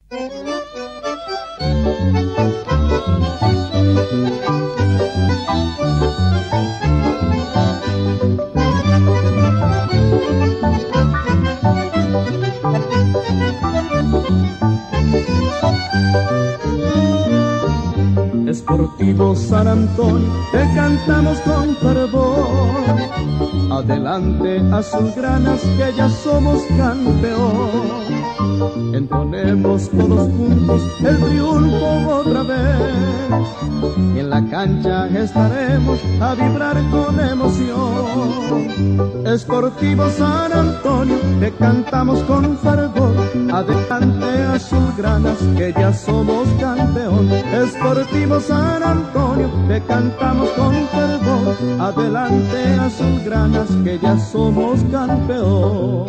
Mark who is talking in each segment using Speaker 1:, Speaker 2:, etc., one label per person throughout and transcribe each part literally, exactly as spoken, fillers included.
Speaker 1: Sportivo San Antonio, te cantamos con fervor. Adelante, azulgranas, que ya somos campeón. Entonemos todos juntos el triunfo otra vez, y en la cancha estaremos a vibrar con emoción. Sportivo San Antonio, te cantamos con fervor. Adelante, azulgranas, que ya somos campeón. Sportivo San Antonio, te cantamos con fervor. Adelante, azulgranas, que ya somos campeón.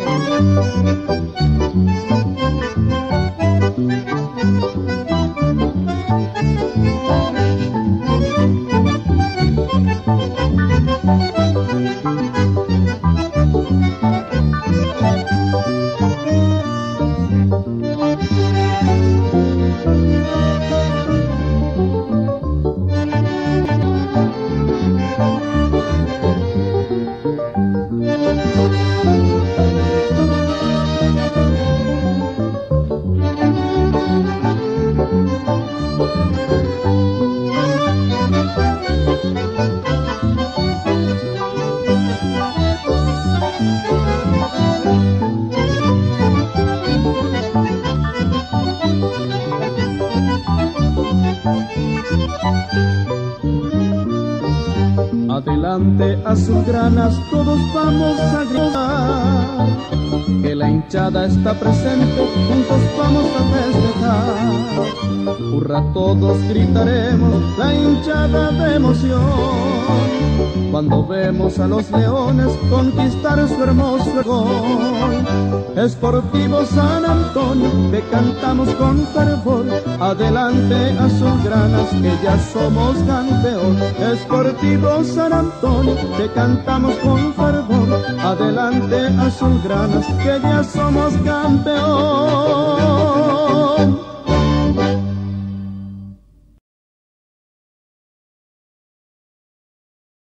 Speaker 1: Adelante, azulgranas, todos vamos a gritar, que la hinchada está presente, juntos vamos a festejar. Hurra, todos gritaremos la hinchada de emoción, cuando vemos a los leones conquistar su hermoso gol. Sportivo San Antonio, te cantamos con fervor. Adelante, azulgranas, que ya somos campeón. Sportivo San Antonio, te cantamos con fervor. Adelante, azulgranas, que ya somos campeón.